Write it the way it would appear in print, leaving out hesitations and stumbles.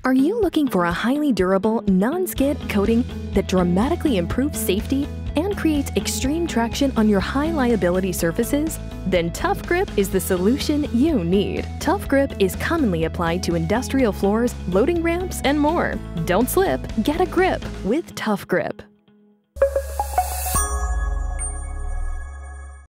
Are you looking for a highly durable, non-skid coating that dramatically improves safety and creates extreme traction on your high liability surfaces? Then Tuff Grip is the solution you need. Tuff Grip is commonly applied to industrial floors, loading ramps, and more. Don't slip, get a grip with Tuff Grip.